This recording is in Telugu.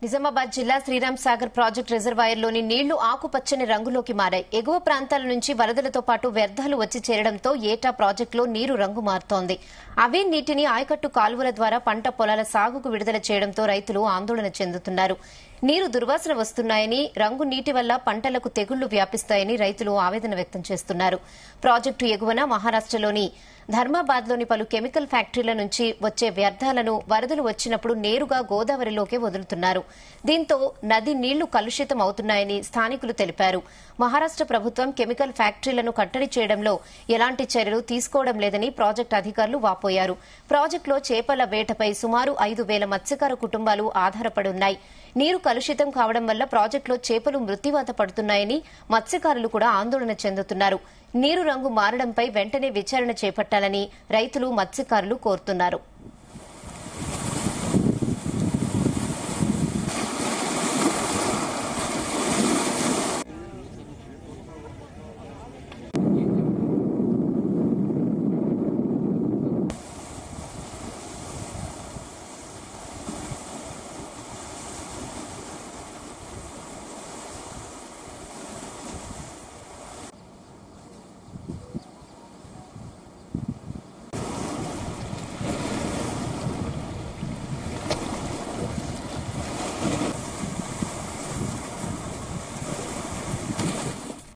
నిజామాబాద్ జిల్లా శ్రీరామ్ సాగర్ ప్రాజెక్టు రిజర్వాయర్లోని నీళ్లు ఆకుపచ్చని రంగులోకి మారాయి. ఎగువ ప్రాంతాల నుంచి వరదలతో పాటు వ్యర్థాలు వచ్చి చేరడంతో ఏటా ప్రాజెక్టులో నీరు రంగు మారుతోంది. అవే నీటిని ఆయకట్టు కాలువల ద్వారా పంట పొలాల సాగుకు విడుదల చేయడంతో రైతులు ఆందోళన చెందుతున్నారు. నీరు దుర్వాసన వస్తున్నాయని, రంగు నీటి వల్ల పంటలకు తెగుళ్లు వ్యాపిస్తాయని రైతులు ఆవేదన వ్యక్తం చేస్తున్నారు. ప్రాజెక్టు ఎగువన మహారాష్టలోని ధర్మాబాద్లోని పలు కెమికల్ ఫ్యాక్టరీల నుంచి వచ్చే వ్యర్థాలను వరదలు వచ్చినప్పుడు నేరుగా గోదావరిలోకి వదులుతున్నారు. దీంతో నది నీళ్లు కలుషితం అవుతున్నాయని స్థానికులు తెలిపారు. మహారాష్ట ప్రభుత్వం కెమికల్ ఫ్యాక్టరీలను కట్టడి చేయడంలో ఎలాంటి చర్యలు తీసుకోవడం లేదని ప్రాజెక్టు అధికారులు వాపోయారు. ప్రాజెక్టులో చేపల వేటపై సుమారు 5,000 మత్స్యకార కుటుంబాలు ఆధారపడి ఉన్నాయి. నీరు కలుషితం కావడం వల్ల ప్రాజెక్టులో చేపలు మృత్యువాత పడుతున్నాయని మత్స్యకారులు కూడా ఆందోళన చెందుతున్నారు. నీరు రంగు మారడంపై వెంటనే విచారణ చేపట్టాలని రైతులు, మత్స్యకారులు కోరుతున్నారు.